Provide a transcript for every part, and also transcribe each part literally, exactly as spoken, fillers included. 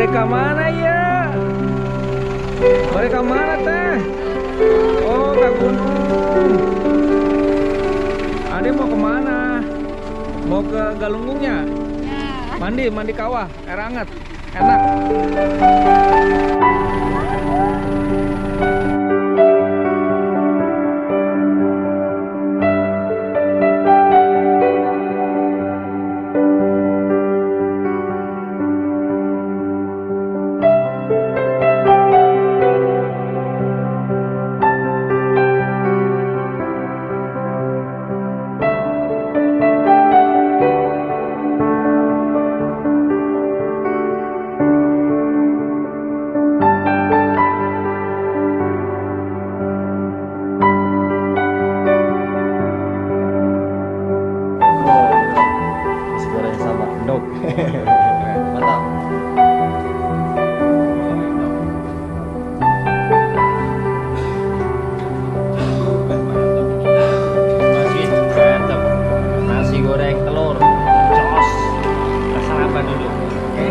Mereka mana ya? Mereka mana teh? Oh, Kak Gunung. Ade mau kemana? Mau ke Galunggungnya? Ya. Mandi, mandi kawah, air hangat, enak. Mantap. Mantap. Nasi goreng telur, jos. Kita sarapan dulu. Oke.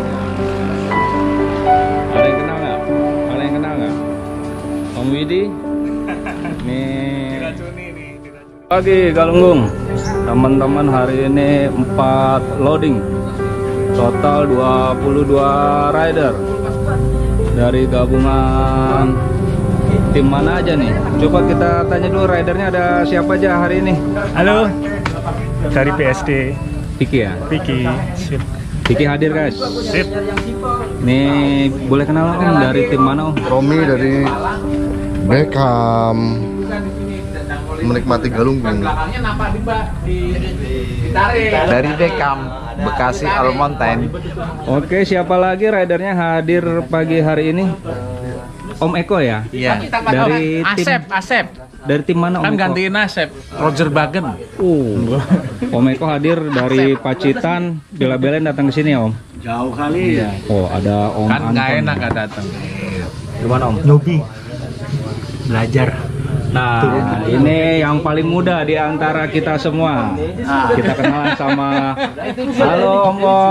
Ada yang kenal nggak? Ada yang kenal nggak? Om Widi? Nih. Pagi Galunggung. Teman-teman, hari ini empat loading. Total dua puluh dua rider dari gabungan tim mana aja nih? Coba kita tanya dulu ridernya, ada siapa aja hari ini? Halo, dari P S D. Piki ya? Piki. Sip. Piki hadir guys. Sip. Nih boleh kenal Om, dari tim mana Om? Romi dari Beckham, menikmati Galunggung. Dari Beckham, Bekasi All Mountain. Oke, siapa lagi ridernya hadir pagi hari ini? Om Eko ya? Iya. Dari tim, Asep, Asep. dari tim mana Om Kan Eko? gantiin Asep. Roger Bagen. Uh, Om Eko hadir dari Pacitan, bela-belain datang ke sini ya Om? Jauh kali. Iya. Oh, ada Om Kan nggak Anton. enak nggak datang. Gimana Om? Nyobi. Belajar. Nah, ini yang paling muda di antara kita semua. Kita kenalan sama halo Om Wo.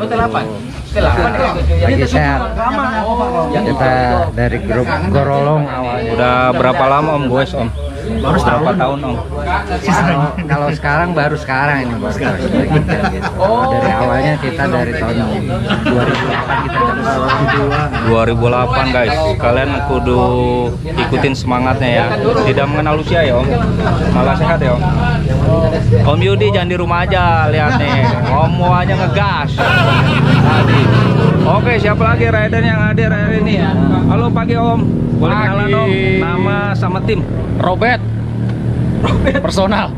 Lagi sehat. Kita dari grup Gorolong awalnya. Udah berapa lama Om goes Om? Baru Berapa setahun. tahun Om? Kalau, kalau sekarang baru sekarang ini baru sekarang kita gitu. Dari awalnya kita dari tahun dua ribu delapan kita dapat dua ribu delapan guys. Kalian kudu ikutin semangatnya ya. Tidak mengenal usia ya Om. Malah sehat ya Om. Om Yudi jangan di rumah aja, lihat nih. Om Wo aja ngegas. Tadi. Oke, siapa lagi rider yang hadir hari ini? Halo pagi Om. Boleh Pagi. kenalan Om, nama sama tim. Robert. Personal.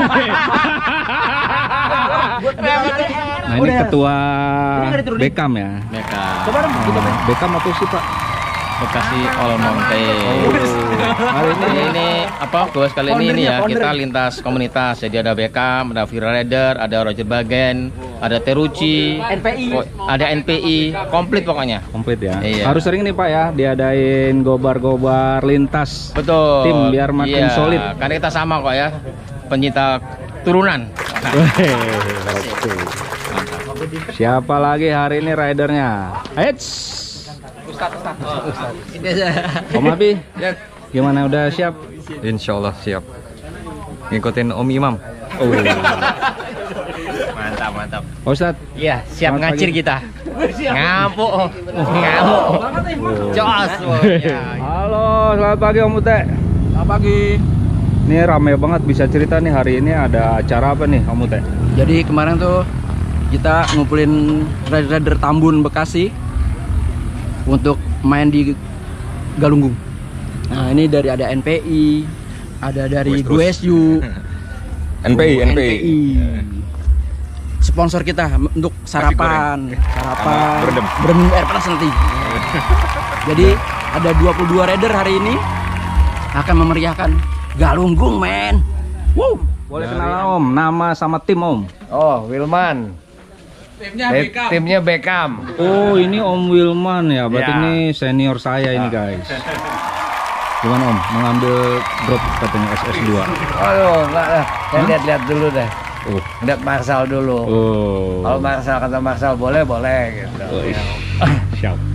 Nah ini ketua Beckham ya. Mereka Beckham apa sih Pak? Bekasi All Mountain. Hari ini Ini, ini apa? Gue kali ini ini ya kita lintas komunitas. Jadi ada Beckham, ada Vira Rider, ada Roger Bagen, ada Terucci, oh, ada N P I, komplit pokoknya. komplit ya. Iya. Harus sering nih Pak ya diadain gobar-gobar lintas. Betul. Tim biar makin Iya, solid. Karena kita sama kok ya, pencinta turunan. Weh, oke. Siapa lagi hari ini ridernya? Eits. Om Abi, gimana udah siap? Insya Allah siap. Ngikutin Om Imam. Oh. Mantap, mantap. Pak Ustadz, Iya, siap Selamat ngacir pagi. kita. Ngamuk, oh. Ngamuk. Jos. oh. Ya. halo, selamat pagi Om Ute. Selamat pagi. Ini rame banget, bisa cerita nih hari ini ada acara apa nih Om Ute? Jadi kemarin tuh kita ngumpulin rider-rider Tambun Bekasi untuk main di Galunggung. Nah ini dari ada N P I, ada dari G S U, N P I, N P I. Sponsor kita untuk sarapan, sarapan, berendam. berendam air panas nanti. Jadi ada dua puluh dua rider hari ini akan memeriahkan Galunggung, men. Wow. Boleh kenalan Om, nama sama tim Om. Oh, Wilman. Timnya Eh, Timnya Beckham. Oh ini Om Wilman ya, berarti Ya. ini senior saya ini guys. Gimana Om, mengambil drop katanya S S dua? Aduh, enggak lah. Saya Hah? lihat-lihat dulu deh. Oh. Lihat Marsal dulu. Oh. Kalau Marsal kata Marsal boleh, boleh gitu. Oh, Ya. Siap.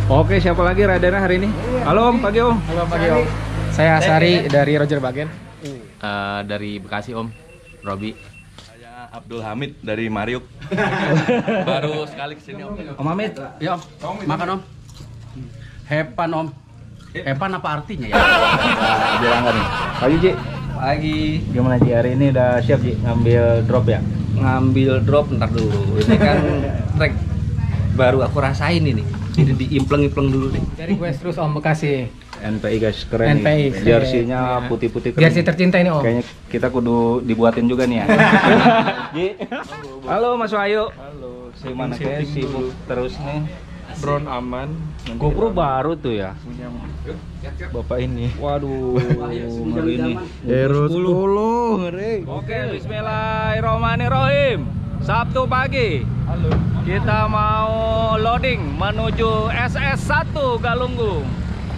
Oke, siapa lagi ridernya hari ini? Halo Om, pagi Om. Halo pagi Om. Saya Asari dari Roger Bagen. Uh, dari Bekasi Om, Robi. Saya Abdul Hamid dari Mariuk. Baru sekali kesini Om. Om Hamid, ya Om, makan Om. Hepan Om. Hepan apa artinya ya? Bilang nih. Pagi Ji. Pagi. Gimana Ji, hari ini udah siap Ji ngambil drop ya? Ngambil drop ntar dulu. Ini kan trek baru aku rasain ini. Jadi diimpleng-impleng dulu nih. Dari West terus Om Bekasi. N P I guys, keren N P I, nih. Jersey-nya putih-putih keren. Jersey tercinta ini Om. Kayaknya kita kudu dibuatin juga nih ya. Ji. Halo Mas Wahyu. Halo. Gimana kayak sibuk terus nih? Drone aman. GoPro baru tuh ya. Punya Bapak ini. Waduh, ngeri nih. Hero sepuluh, ngeri. Oke, bismillahirrahmanirrahim. Sabtu pagi. Halo. Kita mau loading menuju S S satu Galunggung.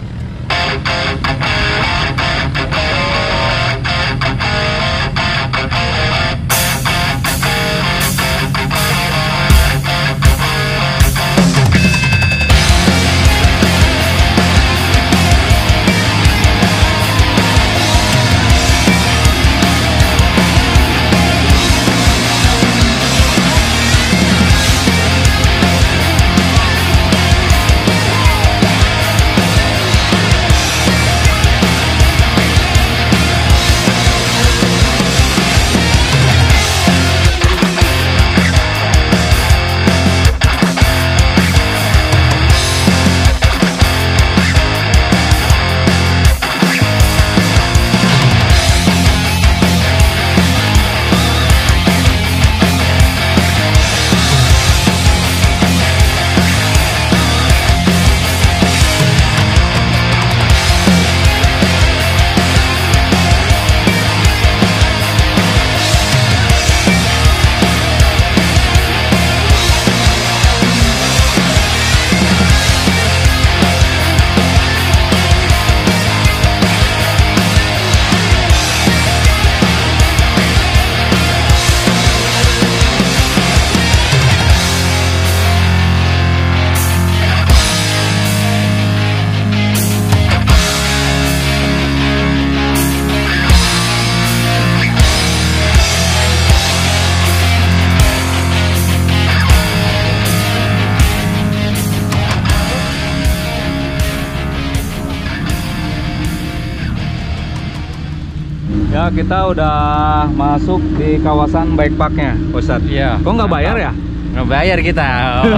Ya, kita udah masuk di kawasan bike parknya, Ustadz. Iya. Kok nggak bayar ya? Nggak bayar kita.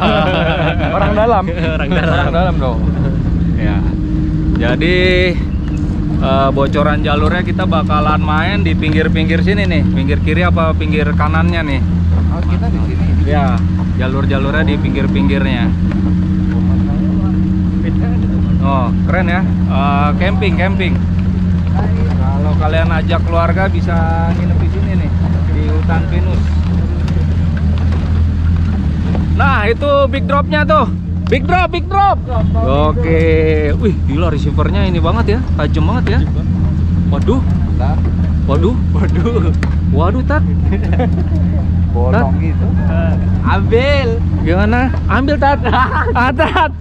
Orang dalam. Orang dalam. Orang dalam dong. Ya. Jadi uh, bocoran jalurnya kita bakalan main di pinggir-pinggir sini nih, pinggir kiri apa pinggir kanannya nih? Oh, kita di sini. Ya, jalur-jalurnya di pinggir-pinggirnya. Oh, keren ya. Uh, camping, camping. Kalau kalian ajak keluarga bisa nginep di sini nih, di hutan pinus. Nah, itu big dropnya tuh. Big drop, big drop. Oke, wih, gila receivernya ini banget ya, tajam banget ya. Waduh, waduh, waduh, waduh, Tat. Bolong gitu. Ambil. Gimana? Ambil, Tat. Ah, Tat.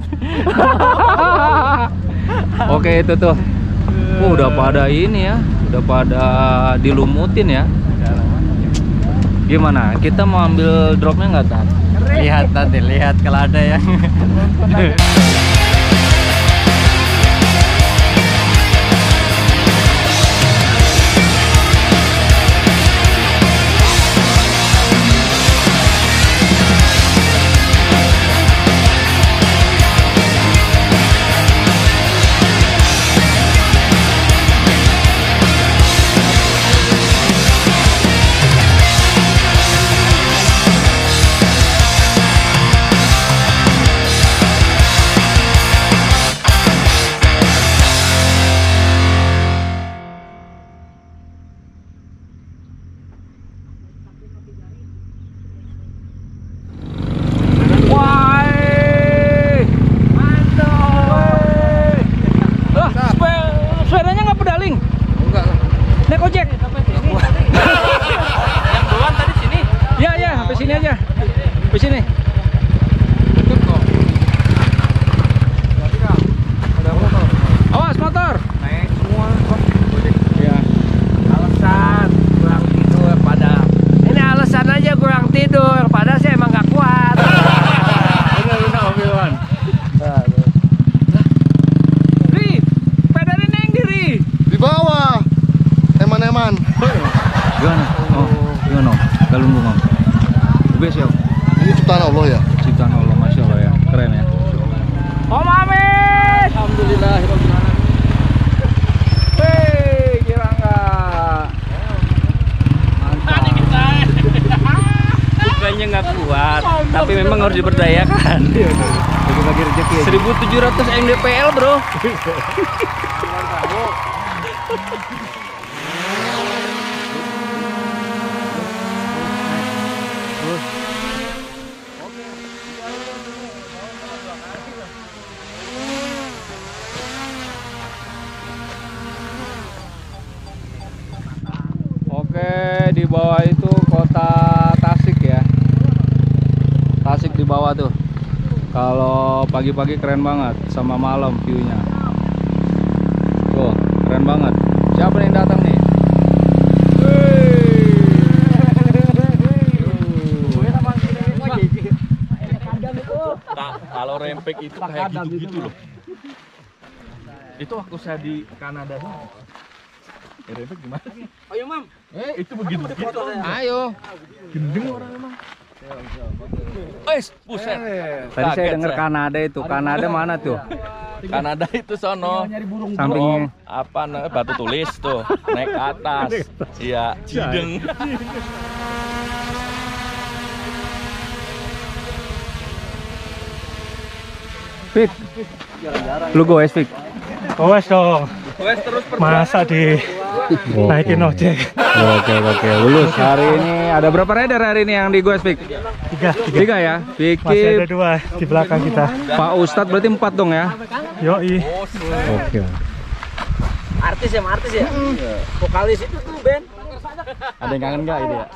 Oke, itu tuh. Oh, udah pada ini ya, udah pada dilumutin ya. Gimana? Kita mau ambil dropnya nggak, Tat? Lihat nanti, lihat kalau ada yang ciptaan Allah ya. Ciptaan Allah, masya Allah ya, keren ya. Om Amit, alhamdulillah. Hei, kira nggak? Mantap. Bukannya nggak kuat, tapi memang harus diberdayakan. Bagi rezeki. seribu tujuh ratus M D P L bro. Oke, di bawah itu kota Tasik ya. Tasik di bawah tuh. Kalau pagi-pagi keren banget sama malam view-nya. Tuh, keren banget. Siapa yang datang nih? Nah, kalau rempek itu kayak gitu-gitu loh. Itu waktu saya di Kanada. Eh, rempek gimana sih? Ayo, Mam. Eh, itu begitu-begitu. Ayo. Gendeng orang emang. Eh, buset. Tadi saya Kaget dengar saya. Kanada itu. Kanada mana tuh? Kanada itu sono. Sampingnya. Bro, apa namanya, batu tulis tuh, naik ke atas. Iya, Cideng. Fik, lu goes Fik. Goes dong. Wes terus Masa di naikin ojek. Oke oke, lulus. Hari ini ada berapa rider hari ini yang di goes Fik? Tiga, tiga. Tiga ya. Masih ada Vicky, dua di belakang kita. Pak Ustadz berarti empat dong ya. Yoi. Oke. Artis ya, artis ya. Vokalis itu tuh band. Ada yang kangen nggak ini ya?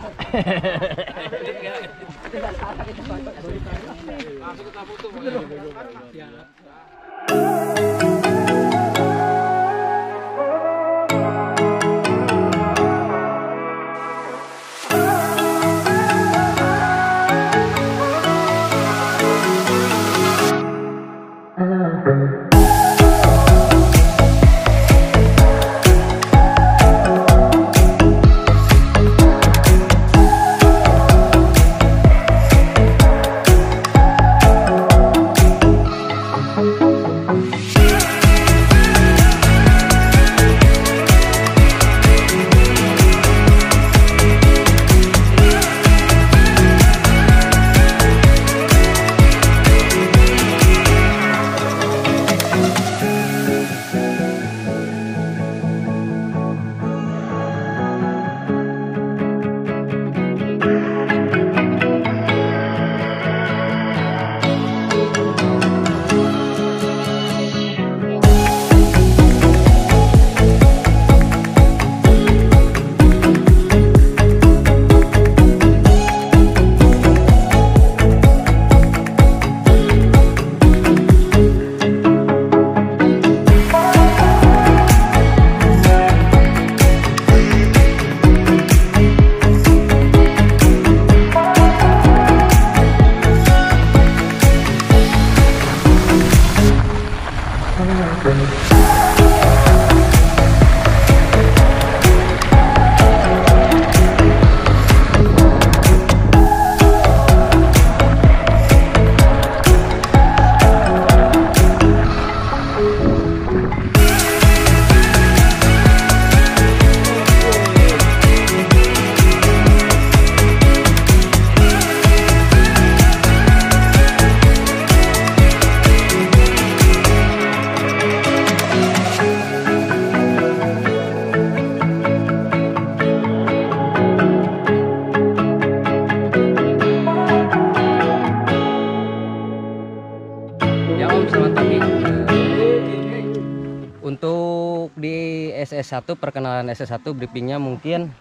Untuk di S S satu, perkenalan S S satu briefingnya mungkin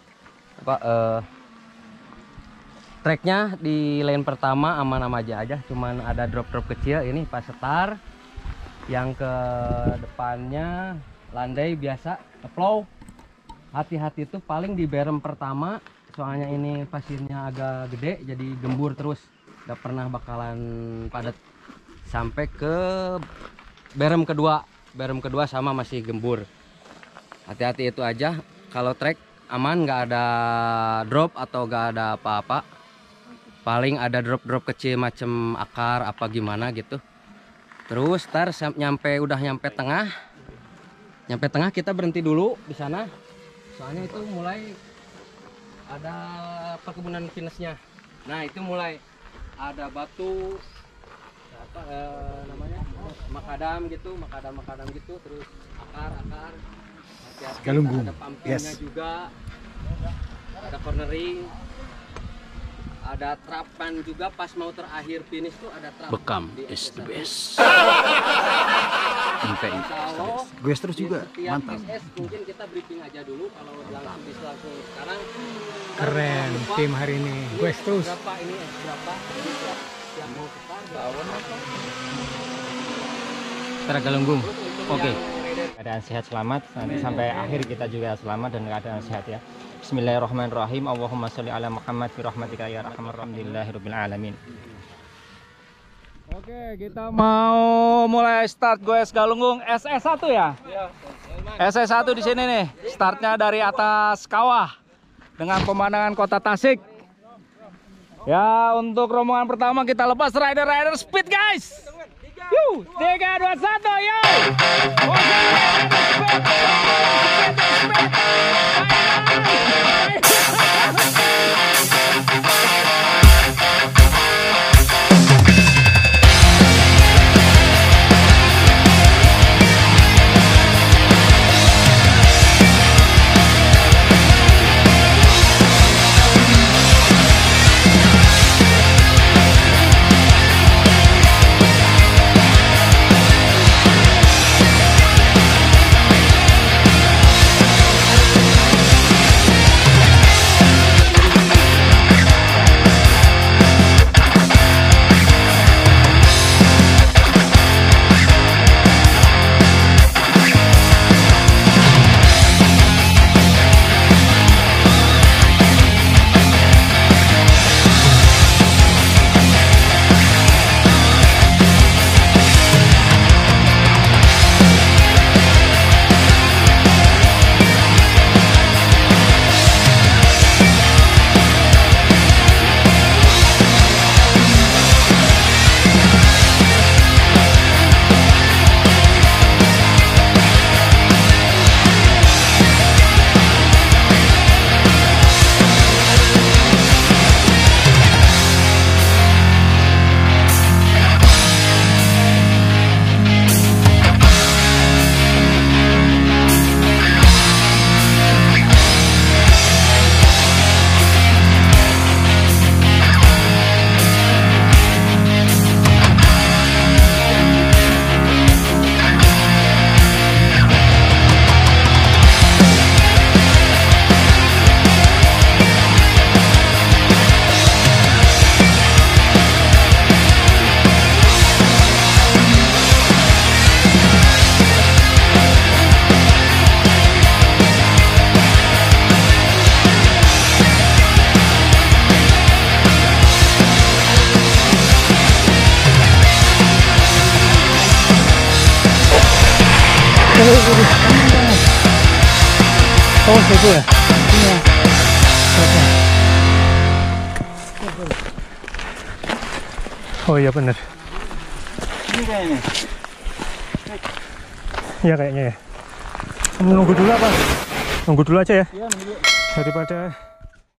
apa eh, tracknya di lane pertama aman-aman aja aja, cuman ada drop-drop kecil ini pas start. Yang ke depannya landai biasa flow. Hati-hati itu paling di berem pertama, soalnya ini pasirnya agak gede jadi gembur terus, gak pernah bakalan padat. Sampai ke berem kedua, berem kedua sama masih gembur. Hati-hati itu aja. Kalau trek aman, nggak ada drop atau nggak ada apa-apa. paling ada drop-drop kecil macam akar apa gimana gitu. Terus tar nyampe udah nyampe tengah, nyampe tengah kita berhenti dulu di sana. Soalnya itu mulai ada perkebunan pinusnya. Nah itu mulai ada batu apa eh, namanya makadam gitu, makadam makadam gitu, terus akar akar. Galunggung. Ada pumpingnya yes. juga, ada cornering. Ada terapan juga pas mau terakhir finish tuh ada terapan. Bekam is the best. N P I. Gue terus juga. Mantap. S S mungkin kita briefing aja dulu kalau langsung bisa langsung sekarang. Keren tim hari ini. Gue terus. Berapa ini S berapa? Yang mau ketar lawan apa? Secara Galunggung. Oke. Okay. Keadaan sehat selamat nanti sampai akhir kita juga selamat dan keadaan sehat ya. Bismillahirrahmanirrahim. Allahumma sholli ala Muhammad fi rahmatika ya arhamar rahimin. Alhamdulillahirabbil alamin. Oke, kita mau mulai start goes Galunggung S S satu ya? Iya. S S satu di sini nih. Startnya dari atas kawah dengan pemandangan kota Tasik. Ya, untuk rombongan pertama kita lepas rider-rider speed guys. Yuk, tiga, dua, satu, yo! Oh, itu ya? Iya. Oh iya bener. Ini kayaknya. Iya kayaknya ya. Nunggu dulu apa? Nunggu dulu aja ya. Iya, nunggu. Daripada